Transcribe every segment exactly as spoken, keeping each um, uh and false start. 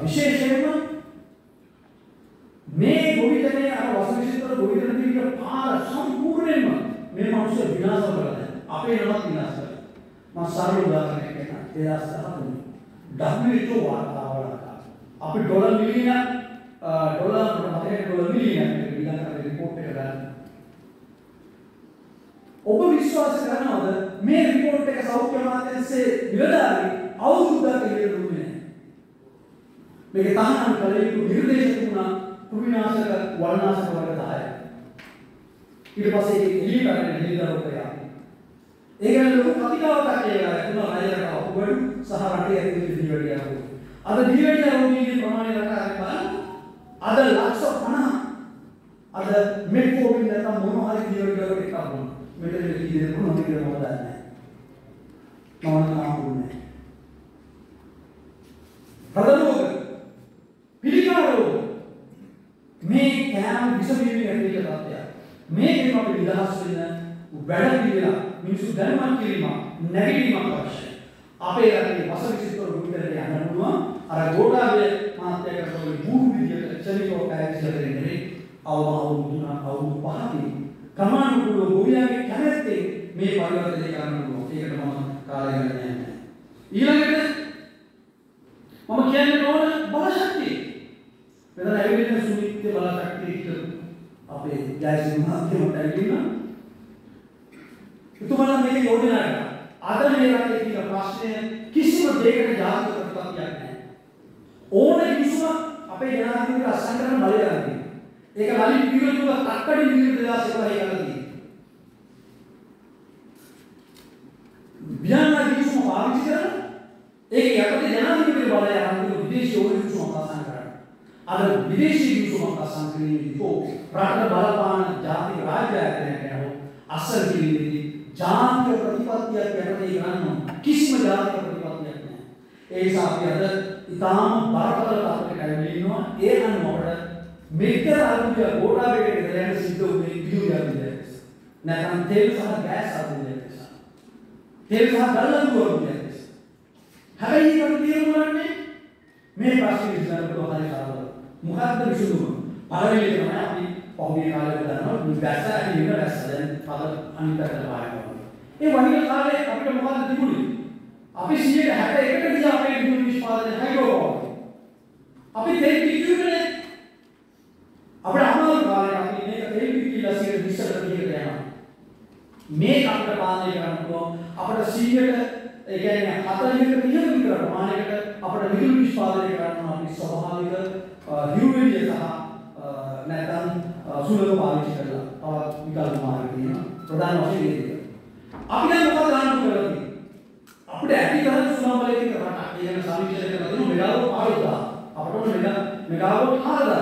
විශේෂයෙන්ම මේ ගොවිතැනේ අර වසවිසිතර ගොවිතැන දිගේ පාර සම්පූර්ණයෙන්ම මේ මිනිස්සු විනාශ කරලා අපේ නමත් විනාශ කරලා මම සරල උදාහරණයක් කියන්නම් දෙදාස් දහතුනේ W H O වාර්තාවල අපි ඩොලර් මිලියන ඩොලර් මතකයි ඩොලර් මිලියන විලං කරේ රිපෝට් එක ගන්න ඔබ විශ්වාස කරනවද මේ රිපෝට් එක සෞඛ්‍ය අමාත්‍යාංශයේ නිලධාරී අවුරුද්දක් ඉගෙන දුන්නේ මේක තහනම් කළ යුතු නිර්දේශ තුනක් කුවිනාශක වර්ණනාශක වර්ග දහය ඊට පස්සේ ඒක එළියට අරගෙන නිලධාරීව කරා ඒක නම් ලොකු කතිකාවතක් කියලා තුන රජයට අපුවඩු සහ රටේ ඇතුළේ දීවැඩිය ආවෝ අද දීවැඩිය රෝගීන්ගේ ප්‍රමාණය රටාවේ බලන්න අද ලක්ෂ පනහ අද මෙට්ෆෝමින් නැත්නම් මොන හරි දීවැඩිය වලට එකක් වුණා මෙතන කීයද කොහොමද කියලා මම දන්නේ නැහැ මම නම් හම්බුනේ ප්‍රධාන රෝග පිළිකා රෝග මේ කෑම විස වීමේ ඇතිවෙච්ච තත්ත්වය මේකෙන් අපි නිදහස් වෙන්න වැඩ පිළිවෙල මිනිසු දැනුවත් කිරීම නැගීමක් අවශ්‍යයි අපේ රටේ වසවිසිතර ගුරුතැනට යන්න පුළුවන් අර ගෝඨාභය මහත්තයා කරපු බුදු විදියට ක්ෂණිකව පැහැදිලි කරන්නේ අවවහුරු තුනක් අවුරුදු පහකින් ක්‍රමානුකූලව ගෝවියාගේ කැමැත්තෙන් මේ පරිවර්තනය කරන්න පුළුවන් ඒකට මම කාලය ගන්න නැහැ ඊළඟට මම කියන්න ඕන බලශක්තිය මෙතන ඇවිල්ලා සුනිත්‍ය බලශක්තිය කියලා අපේ ජයසිංහ මහත්මයාට ඇවිල්ලා එතුමාලා මේක යෝජනා කරා අද මේ රටේ තියෙන ප්‍රශ්නය කිසිම දෙයකට ජාතික ප්‍රතිපත්තියක් නැහැ ඕනේ කිසිම අපේ ජනාධිපති අසං කරන බලය ගන්න ඒක ලලිත් විරතුව තක්කඩි විදිහට දෙදාස් එකයි කරලා තියෙන්නේ විඥාන කිසිම පාවිච්චි කරලා ඒක යටතේ ජනාධිපති බලය අරන් විදේශී ඕනෑම සමාසන් කරා අද විදේශී කිසිම සමාසන් කිරීමේදී රටට බලපාන ජාතික රාජ්‍යයක් නැහැ අසල් කිරීමේදී ජාතික ප්‍රතිපත්තියක් යටතේ ගන්න කිසිම ජාතික ප්‍රතිපත්තියක් නැහැ ඒ නිසා අපි අද ඊටාම බරපතල තත්ත්වයකට ඇවිල්ලා ඉන්නවා ඒ අනුව අපිට මෙතර අරුතිය ගෝඨාභයට ගෙදරන සිද්ධ වුණේ විදුලිය අරුතියක් නැත්නම් තෙල් සහ ගෑස් අරුතියක් නිසා තෙල් සහ ගල්ලතු අරුතියක් නිසා හැබැයි ඒකට තේරුම් ගන්න මේ ප්‍රශ්නේ විසඳන්න පුළුවන් හරි සාධාරණ මොකක්ද විසඳුම පළවෙනි තමයි අපි පහුගිය කාලේ දන්නවා මේ ගෑස් ඇති වෙන රැස් දැන් පද අනිතකට පායනවා ඒ වගේ කාලේ අපිට මොකක්ද තිබුණේ අපි සියයට හැට එකකට ගියා අපේ විදුලි නිෂ්පාදනය හයිඩ්‍රෝ අපි තෙල් පිටියුනේ අපේ අමාරු කාලේ අපි මේක තෙල් පිටිලා සියයට විස්සකට ගිහලා යනවා මේක අපිට පාලනය කරන්න පුළුවන් අපිට සියයට ඒ කියන්නේ හතළිහකට තිහකට විතර ප්‍රමාණයකට අපිට විදුලි නිෂ්පාදනය කරන්න අපි ස්වභාවික හිරුවෙලිය සහ නැත්නම් සුලභ පාවිච්චි කරලා තවත් විකල්ප මාර්ග තියෙනවා ප්‍රධාන වශයෙන් ඒක අපි දැන් මොකද ගන්න කරන්නේ අපිට ඇති කරන සුලභ බලයක රටක් ඒ කියන්නේ සමීක්ෂණය කරලා දෙන මෙගාවොට් ආයතන අපිට මෙගා මෙගාවොට් හරදා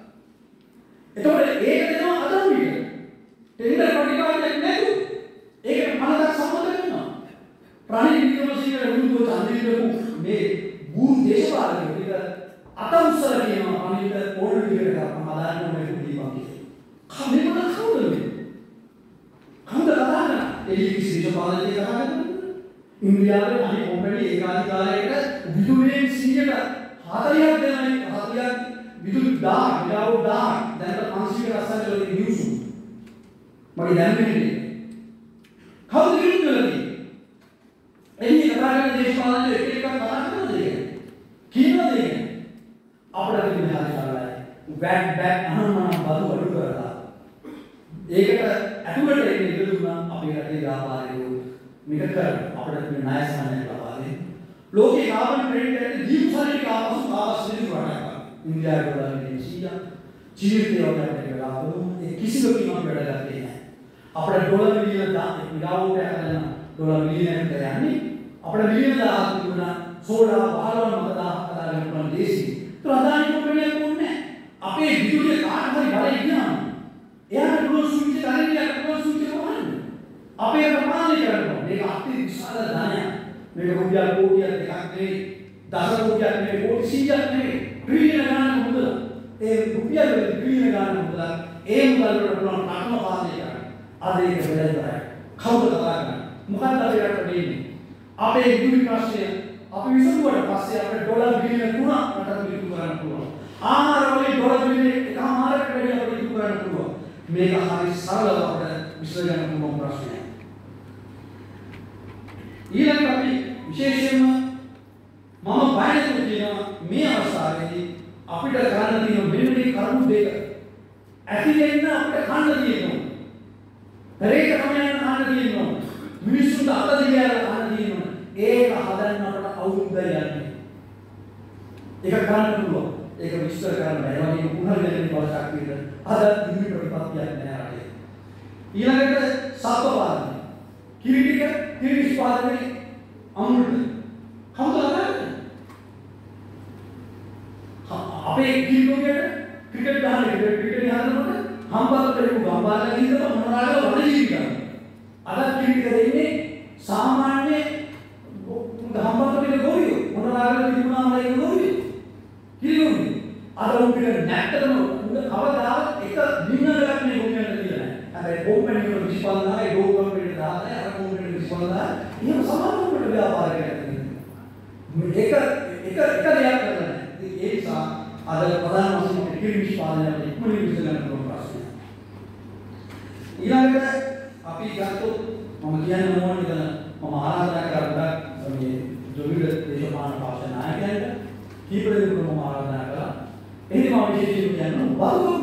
එතකොට ඒක දෙනවා අදම්බිය ටෙන්ඩර් ප්‍රතිපාදනයක් නැතු ඒකට පළදක් සම්මත වෙනවා ප්‍රාණී විද්‍යාවසිකර වුණු චන්ද්‍රිකපු මේ ගුරු දේශපාලකයෙක් විතර අතඋස්සල කියනවා අනිත් ඕඩර් විදියට කරපම් අදාන්න ඕනේ දීපන් කියලා කන්නේ මොකද කවුද මේ කවුද කතා කරන්නේ ඒ කිසි දේශපාලකයෙක් කතා කරන්නේ ඉන්දියාවේ අනිත් කොම්පැනි ඒකාධි කාලයකට විදුලියෙන් සියයට හතළිහක් දෙනයි හතළිහක් විදුලි දාහක් මෙගාවොට් දාහක් දැන් පන්සීයක රස්සාවල වලින් නිවුසු මගේ දැනුමේ කවුද විරුද්ධවලදී එන්නේ කතා කරන දේශපාලන එක එකක් කතා කරනවද කියනවද අපිට තිබෙන හරියටයි වැට් බෑක් අහන්නම බදු අඩු කරලා ඒකට ඇතුළට එන්නේ ඉඳ දුන්නා අපේ රටේ ව්‍යාපාරිකයෝ මේක කරන අපිට තිබෙන ණය සහනය ලබා දෙන්න ලෝකේ කාබන් ක්‍රෙඩිට් එකේ දීප්සාරික ආපසු ආවස් දෙන්න රටක් ඉන්දියාවේ වලින් සීයා ජීවිතය වලට ගලාවු ඒ කිසිවකින් අපි වැඩ ගත්තේ නැහැ අපිට ඩොලර් මිලියන දහයක් මෙගාවොට් එකක් ගන්න ඩොලර් මිලියනකට යන්නේ අපිට මිලියන දහයක් තිබුණා සෝලාර් වහලවල් මත දහයක් හදාගෙන පුළුවන් දේශී ඒත් අදානි කොම්පැනියක් ඕනේ අපේ විදුලිය කාට හරි බලයි කියනවා එයාට පුළුවන් ස්විච් එක අරින්න යට පුළුවන් ස්විච් එක වහන්න අපේ ප්‍රමාණය කරනවා මේක අති විශාල ධනයක් මේක රුපියල් කෝටියක් දෙකක් නෙවෙයි දස කෝටියක් නෙවෙයි කෝටි සීයක් නෙවෙයි ට්‍රිලියන ගණන් මුදල ඒ රුපියල් වල ට්‍රිලියන ගණන් මුදල ඒ මුදල් වලට පුළුවන් රටම පාලනය කරන්න අද ඒක වෙලයි කරයි කවුද කතා කරන්නේ මොකක්ද අපි රටට දෙන්නේ අපේ විදුලි ප්‍රශ්නය අපි විසඳුවට පස්සේ අපේ ඩොලර් බිලියන තුනක් රටට බිලියන පුළුවන්. ආහාර වලින් ඩොලර් බිලියන එකමාරකට වැඩි අපිට ඉතුරු කරන්න පුළුවන්. මේක හරි සරලව අපිට විශ්ලේෂණය කරන්න පුළුවන් ප්‍රශ්නයක්. ඊළඟට අපි විශේෂයෙන්ම මම බයනතු කියන මේ අවස්ථාවේදී අපිට කරන්න තියෙන මෙන්න මේ කරුණු දෙක. ඇති වෙන්න අපිට කන්න තියෙනවා. පෙරේත කමයන් කන්න තියෙනවා. මිනිස්සුන්ට අත දිගාලා කන්න තියෙනවා. ඒක හදන්න අපට අවුරුද්දක් යන්නේ. ඒක කරන්න පුළුවන්. ඒක විස්තර කරන්න බෑ. ඒ වගේම පුනර්ජනනය බලයක් විතර අද දිවි ප්‍රතිපත්තියක් නෑ රටේ. ඊළඟට සත්ව පාලනය. කිරි ටික කිරි නිෂ්පාදනයේ අමුල්ට කවුද කරන්නේ? අපේ කිරිගොඩට ක්‍රිකට් ගහන ක්‍රිකට් ගහනකොට හම්බාට ලැබු ගම්බාලා ගිහින් මොනවාද වඩේ ගන්න. අද කිරිට දෙන්නේ සාමාන්‍ය හම්බාට ලැබු ගෝවියෝ මොනවාද තිබුණාම ඒක ගෝවියෝ. කිරිගොඩ අද උඹට නැට්ටම උඹ කවදාවත් එක දිනකට මේ ගෝවියන්ට කියලා නැහැ. හැබැයි ඕපන් එක විශ්වාසනායි ඩෝකම් වලට දාලා අර කොම්පියුටර් විශ්වාසනා එහෙම සමානවට ව්‍යාපාර කරනවා. මේක එක එක දෙයක් කරලා ඒ නිසා අද ප්‍රධාන වශයෙන් කිරි නිෂ්පාදනය ඉක්මනින් විසඳන්න පුළුවන් ප්‍රශ්නය. ඊළඟට අපි ගත්තොත් මම කියන්නේ මොනවද මම ආරාධනා කරා මේ ජොලිද දේශපාලන පක්ෂ නායකයන්ට කීප දෙනෙකුට මම ආරාධනා කළා. එහෙනම් මම විශේෂයෙන් කියන්නේ බලවත්